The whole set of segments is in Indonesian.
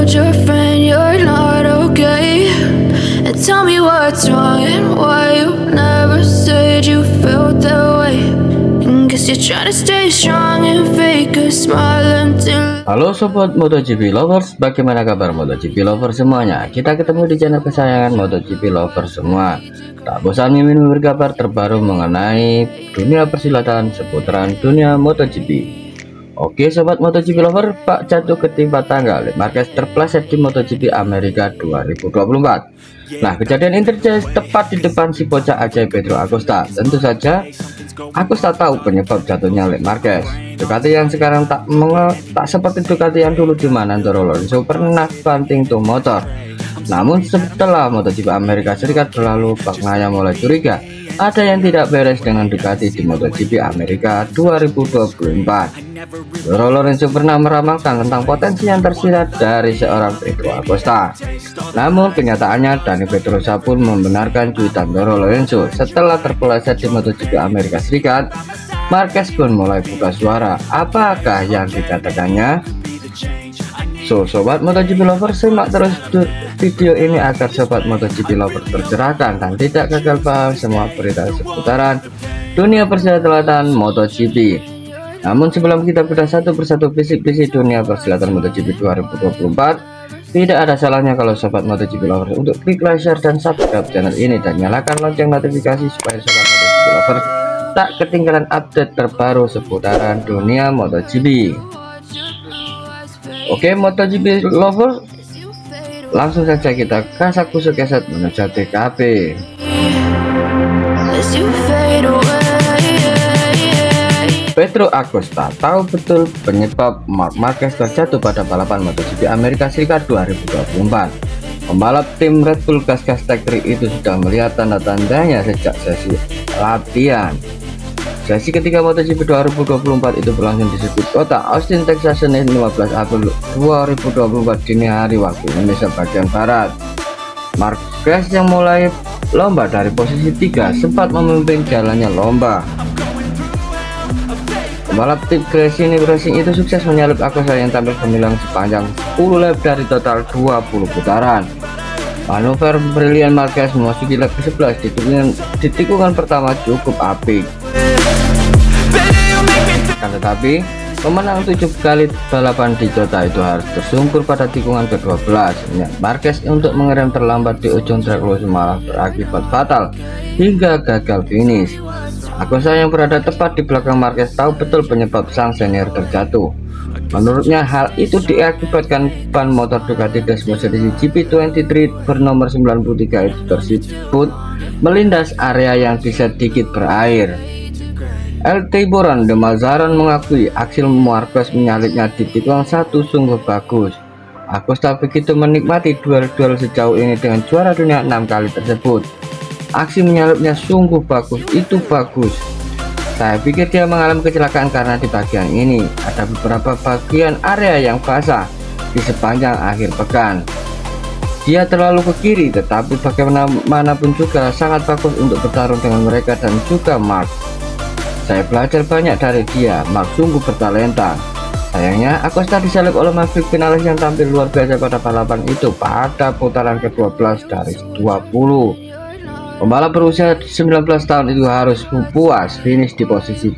told your friend you're not okay, and tell me what's wrong and why you never said you felt that way. And guess you're trying to stay strong and fake a smile until. Halo sobat MotoGP lovers, bagaimana kabar MotoGP lovers semuanya? Kita ketemu di channel kesayangan MotoGP lovers semua. Tak bosan mimin berkabar terbaru mengenai dunia persilatan seputaran dunia MotoGP. Oke sobat MotoGP lover, Pak jatuh ketimpa tangga, Marquez terpleset di MotoGP Amerika 2024. Nah, kejadian ini terjadi tepat di depan si bocah ajaib Pedro Acosta. Tentu saja Acosta tahu penyebab jatuhnya Marquez. Ducati yang sekarang tak seperti Ducati yang dulu di mana Toro Lorenzo pernah banting tuh motor. Namun setelah MotoGP Amerika Serikat berlalu, Pak Ngaya mulai curiga ada yang tidak beres dengan Ducati di MotoGP Amerika 2024. Toro Lorenzo pernah meramalkan tentang potensi yang tersirat dari seorang Pedro Acosta. Namun kenyataannya Dani Pedrosa pun membenarkan cuitan Toro Lorenzo. Setelah terpeleset di MotoGP Amerika Serikat, Marquez pun mulai buka suara. Apakah yang dikatakannya? So, sobat MotoGP lover, simak terus video ini agar sobat MotoGP lover tercerahkan dan tidak gagal paham semua berita seputaran dunia persilatan MotoGP. Namun sebelum kita bedah satu persatu bisik-bisik dunia persilatan MotoGP 2024, tidak ada salahnya kalau sobat MotoGP lover untuk klik like, share, dan subscribe channel ini dan nyalakan lonceng notifikasi supaya sobat MotoGP lover tak ketinggalan update terbaru seputaran dunia MotoGP. Oke MotoGP lover, langsung saja kita kasak kusuk keset menuju TKP. Pedro Acosta tahu betul penyebab Marc Marquez terjatuh pada balapan MotoGP Amerika Serikat 2024. Pembalap tim Red Bull gas-gas Tech 3 itu sudah melihat tanda-tandanya sejak sesi latihan. Sesi ketiga MotoGP 2024 itu berlangsung di sirkuit kota Austin, Texas, Senin 15 April 2024 dini hari waktu Indonesia bagian barat. Marquez yang mulai lomba dari posisi 3 sempat memimpin jalannya lomba. Pembalap tim Gresini Racing itu sukses menyalip Acosta yang tampil gemilang sepanjang 10 lap dari total 20 putaran. Manuver brilian Marquez memasuki lap ke-11 di tikungan pertama cukup apik. Tetapi pemenang 7 kali balapan di Jota itu harus tersungkur pada tikungan ke-12. Marquez untuk mengerem terlambat di ujung trek loss malah berakibat fatal hingga gagal finish. Acosta yang berada tepat di belakang Marquez tahu betul penyebab sang senior terjatuh. Menurutnya hal itu diakibatkan ban motor Ducati Desmo Series GP23 bernomor 93 itu tersebut melindas area yang bisa sedikit berair. El Tiburon de Mazaron mengakui aksi Marquez menyalipnya di tikungan 1 sungguh bagus. Acosta begitu menikmati duel-duel sejauh ini dengan juara dunia 6 kali tersebut. Aksi menyalipnya sungguh bagus, itu bagus. Saya pikir dia mengalami kecelakaan karena di bagian ini ada beberapa bagian area yang basah di sepanjang akhir pekan. Dia terlalu ke kiri, tetapi bagaimanapun juga sangat bagus untuk bertarung dengan mereka dan juga Mark. Saya belajar banyak dari dia. Mark sungguh bertalenta. Sayangnya Acosta disalip oleh Maverick Vinales yang tampil luar biasa pada balapan itu pada putaran ke-12 dari 20. Pembalap berusia 19 tahun itu harus puas finish di posisi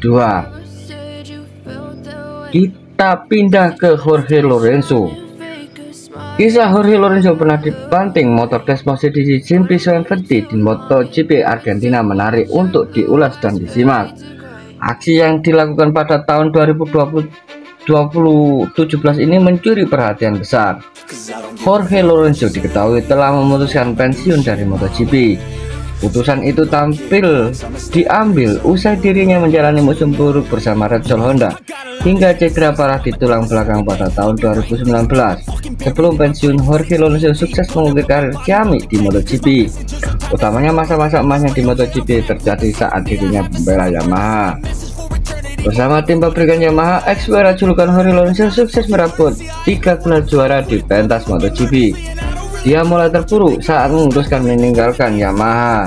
2. Kita pindah ke Jorge Lorenzo. Kisah Jorge Lorenzo pernah dibanting motor Desmo Series GP70 di MotoGP Argentina menarik untuk diulas dan disimak. Aksi yang dilakukan pada tahun 2017 ini mencuri perhatian besar. Jorge Lorenzo diketahui telah memutuskan pensiun dari MotoGP. Putusan itu diambil usai dirinya menjalani musim buruk bersama Repsol Honda hingga cedera parah di tulang belakang pada tahun 2019. Sebelum pensiun, Jorge Lorenzo sukses mengukir karir ciamik di MotoGP. Utamanya masa-masa emasnya di MotoGP terjadi saat dirinya membela Yamaha. Bersama tim pabrikan Yamaha, ex-juara julukan Jorge Lorenzo sukses merebut 3 gelar juara di pentas MotoGP. Dia mulai terpuruk saat memutuskan meninggalkan Yamaha.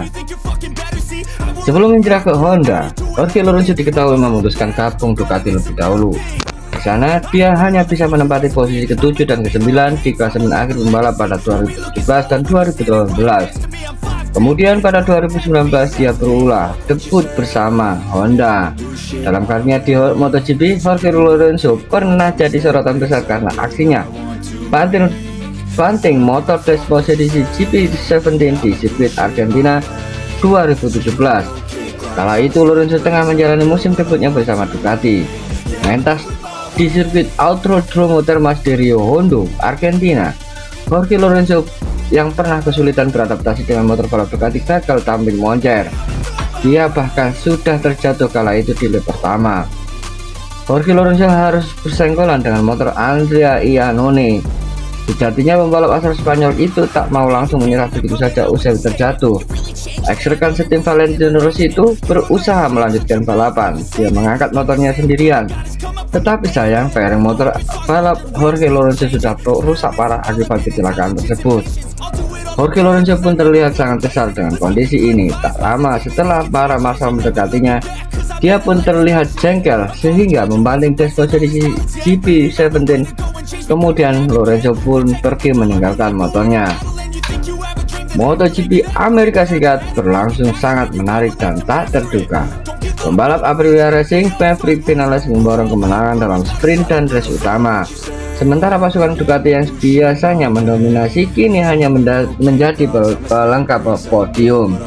Sebelum hijrah ke Honda, Jorge Lorenzo diketahui memutuskan gabung Ducati lebih dahulu. sana dia hanya bisa menempati posisi ke-7 dan ke-9 di klasemen akhir pembalap pada 2017 dan 2018. Kemudian pada 2019 dia berulah debut bersama Honda. Dalam karirnya di MotoGP, Jorge Lorenzo pernah jadi sorotan besar karena aksinya banting motor tes posisi GP17 di sirkuit Argentina 2017. Kala itu Lorenzo tengah menjalani musim debutnya bersama Ducati, mentas di sirkuit Autódromo Termas de Rio Hondo, Argentina. Jorge Lorenzo yang pernah kesulitan beradaptasi dengan motor balap Ducati gagal tampil moncer. Dia bahkan sudah terjatuh kala itu di lap pertama. Jorge Lorenzo harus bersenggolan dengan motor Andrea Iannone. Sejatinya pembalap asal Spanyol itu tak mau langsung menyerah begitu saja usai terjatuh. Ex-rekan setim Valentino Rossi itu berusaha melanjutkan balapan. Dia mengangkat motornya sendirian. Tetapi sayang, fairing motor balap Jorge Lorenzo sudah rusak parah akibat kecelakaan tersebut. Jorge Lorenzo pun terlihat sangat kesal dengan kondisi ini. Tak lama setelah para massa mendekatinya, dia pun terlihat jengkel sehingga membanting tes posisi GP17. Kemudian Lorenzo pun pergi meninggalkan motornya. MotoGP Amerika Serikat berlangsung sangat menarik dan tak terduga. Pembalap Aprilia Racing Maverick Vinales memborong kemenangan dalam sprint dan race utama. Sementara pasukan Ducati yang biasanya mendominasi kini hanya menjadi pelengkap podium.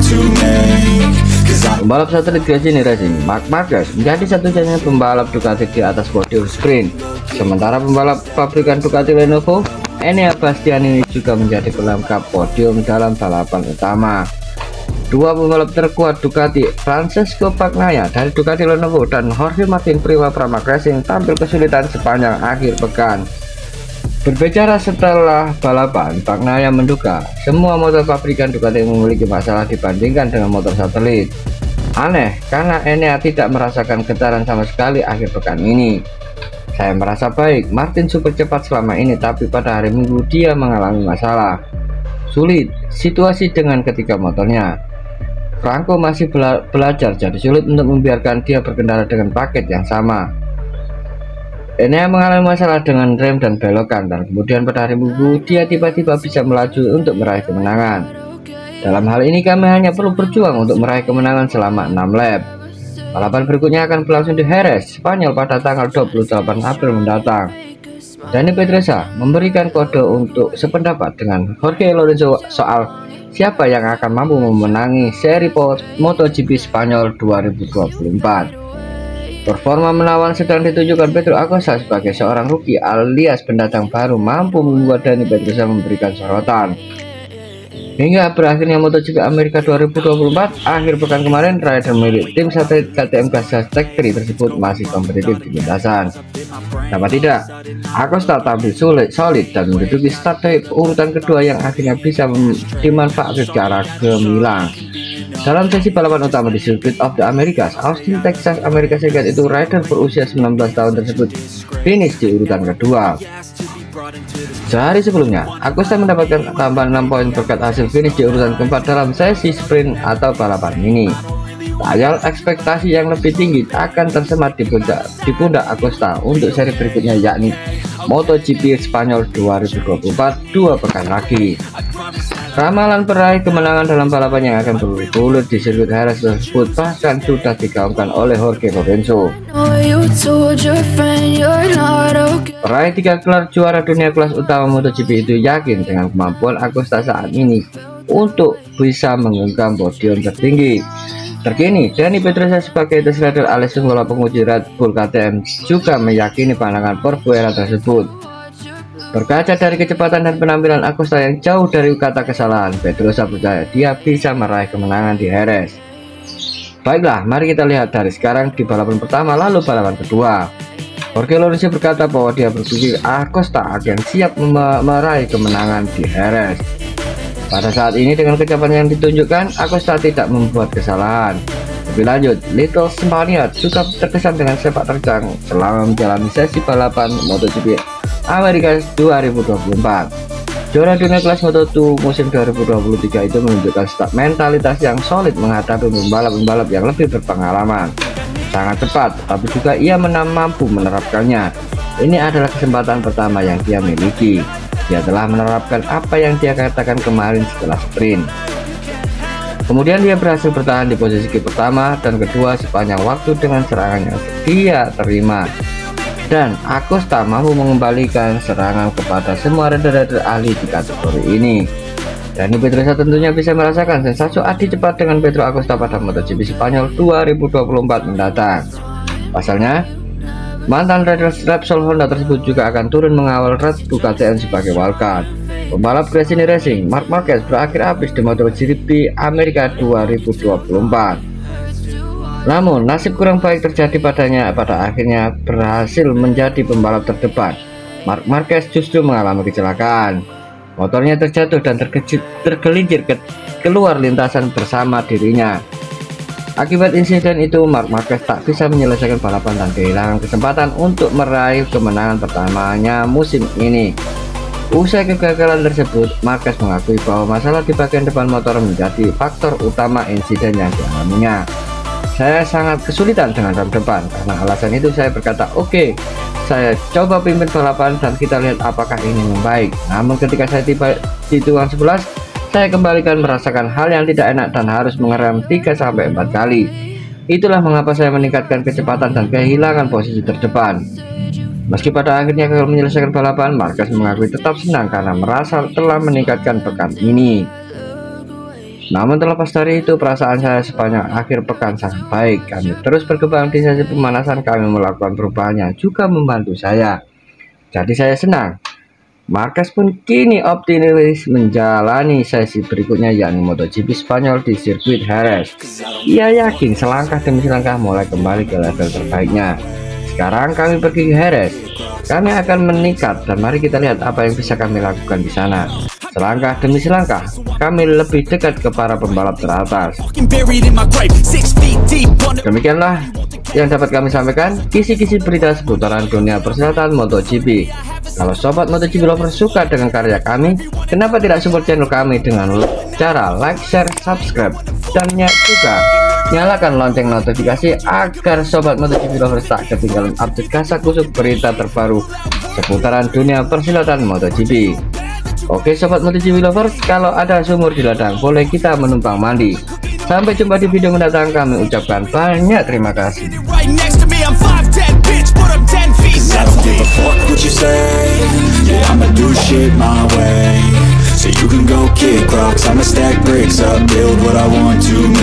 Pembalap satelit Gresini Racing Marc Marquez menjadi satu-satunya pembalap Ducati di atas podium sprint. Sementara pembalap pabrikan Ducati Lenovo Enea Bastianini juga menjadi pelengkap podium dalam balapan utama. Dua pembalap terkuat Ducati, Francesco Bagnaia dari Ducati Lenovo dan Jorge Martin Prima Pramac Racing tampil kesulitan sepanjang akhir pekan. Berbicara setelah balapan, Bagnaia menduga semua motor pabrikan Ducati memiliki masalah dibandingkan dengan motor satelit. Aneh, karena Enea tidak merasakan getaran sama sekali akhir pekan ini. Saya merasa baik, Martin super cepat selama ini, tapi pada hari Minggu dia mengalami masalah. Sulit situasi dengan ketiga motornya. Franco masih belajar, jadi sulit untuk membiarkan dia berkendara dengan paket yang sama. Enea mengalami masalah dengan rem dan belokan, dan kemudian pada hari Minggu dia tiba-tiba bisa melaju untuk meraih kemenangan. Dalam hal ini kami hanya perlu berjuang untuk meraih kemenangan selama 6 lap. Balapan berikutnya akan berlangsung di Jerez, Spanyol pada tanggal 28 April mendatang. Dani Pedrosa memberikan kode untuk sependapat dengan Jorge Lorenzo soal siapa yang akan mampu memenangi seri MotoGP Spanyol 2024. Performa menawan sedang ditunjukkan Pedro Acosta sebagai seorang rookie alias pendatang baru mampu membuat Dani Pedrosa memberikan sorotan. Hingga berakhirnya MotoGP Amerika 2024, akhir pekan kemarin rider milik tim satelit KTM Gasgas Tech 3 tersebut masih kompetitif di lintasan. Kenapa tidak? Acosta tampil solid dan menduduki start dari urutan kedua yang akhirnya bisa dimanfaatkan secara gemilang. Dalam sesi balapan utama di Circuit of the Americas, Austin, Texas, Amerika Serikat itu rider berusia 19 tahun tersebut finish di urutan kedua. Sehari sebelumnya, Acosta mendapatkan tambahan 6 poin berkat hasil finish di urutan keempat dalam sesi sprint atau balapan mini. Tayal ekspektasi yang lebih tinggi akan tersemat di pundak Acosta untuk seri berikutnya, yakni MotoGP Spanyol 2024 2 pekan lagi. Ramalan peraih kemenangan dalam balapan yang akan bergulir di sirkuit Jerez tersebut bahkan sudah digaungkan oleh Jorge Lorenzo. Peraih 3 gelar juara dunia kelas utama MotoGP itu yakin dengan kemampuan Acosta saat ini untuk bisa menggenggam podium tertinggi. Terkini, Dani Pedrosa sebagai test rider alias pembalap penguji Red Bull KTM juga meyakini pandangan Corbuera tersebut. Berkaca dari kecepatan dan penampilan Acosta yang jauh dari kata kesalahan, Pedrosa percaya dia bisa meraih kemenangan di Jerez. Baiklah, mari kita lihat dari sekarang di balapan pertama lalu balapan kedua. Jorge Lorenzo berkata bahwa dia berpikir Acosta akan siap meraih kemenangan di Jerez. Pada saat ini dengan kecepatan yang ditunjukkan, Acosta tidak membuat kesalahan. Lebih lanjut, Little Spaniard juga terkesan dengan sepak terjang selama menjalani sesi balapan MotoGP Amerika 2024. Juara dunia kelas Moto2 musim 2023 itu menunjukkan mentalitas yang solid menghadapi pembalap-pembalap yang lebih berpengalaman. sangat cepat, tapi juga ia mampu menerapkannya. Ini adalah kesempatan pertama yang dia miliki. Dia telah menerapkan apa yang dia katakan kemarin setelah sprint. Kemudian dia berhasil bertahan di posisi pertama dan kedua sepanjang waktu dengan serangan yang dia terima. Dan Acosta mampu mengembalikan serangan kepada semua rider-rider ahli di kategori ini. Dani Pedrosa tentunya bisa merasakan sensasi adu cepat dengan Pedro Acosta pada MotoGP Spanyol 2024 mendatang. Pasalnya, mantan rider Repsol Honda tersebut juga akan turun mengawal Red Bull KTM sebagai wildcard. Pembalap Gresini Racing Marc Marquez berakhir habis di MotoGP Amerika 2024. Namun nasib kurang baik terjadi padanya, pada akhirnya berhasil menjadi pembalap terdepan. Marc Marquez justru mengalami kecelakaan. Motornya terjatuh dan tergelincir keluar lintasan bersama dirinya. Akibat insiden itu, Marc Marquez tak bisa menyelesaikan balapan dan kehilangan kesempatan untuk meraih kemenangan pertamanya musim ini. Usai kegagalan tersebut, Marquez mengakui bahwa masalah di bagian depan motor menjadi faktor utama insiden yang dialaminya. Saya sangat kesulitan dengan rem depan, karena alasan itu saya berkata, oke, saya coba pimpin balapan dan kita lihat apakah ini membaik. Namun ketika saya tiba di tikungan 11, saya kembalikan merasakan hal yang tidak enak dan harus mengerem 3-4 kali. Itulah mengapa saya meningkatkan kecepatan dan kehilangan posisi terdepan. Meski pada akhirnya gagal menyelesaikan balapan, Marquez mengakui tetap senang karena merasa telah meningkatkan pekan ini. Namun terlepas dari itu, perasaan saya sepanjang akhir pekan sangat baik. Kami terus berkembang di sesi pemanasan, kami melakukan perubahan yang juga membantu saya. Jadi saya senang. Marquez pun kini optimis menjalani sesi berikutnya, yakni MotoGP Spanyol di sirkuit Jerez. Ia yakin selangkah demi selangkah mulai kembali ke level terbaiknya. Sekarang kami pergi ke Jerez. Kami akan meningkat dan mari kita lihat apa yang bisa kami lakukan di sana. Selangkah demi selangkah, kami lebih dekat ke para pembalap teratas. Demikianlah yang dapat kami sampaikan, kisi-kisi berita seputaran dunia persilatan MotoGP. Kalau sobat MotoGP lovers suka dengan karya kami, kenapa tidak support channel kami dengan cara like, share, subscribe, dan juga nyalakan lonceng notifikasi agar sobat MotoGP lovers tak ketinggalan update kasakusuk berita terbaru seputaran dunia persilatan MotoGP. Oke sobat MotoGP lovers, kalau ada sumur di ladang boleh kita menumpang mandi. Sampai jumpa di video mendatang, kami ucapkan banyak terima kasih. So you can go kick rocks, I'ma stack bricks up, build what I want to.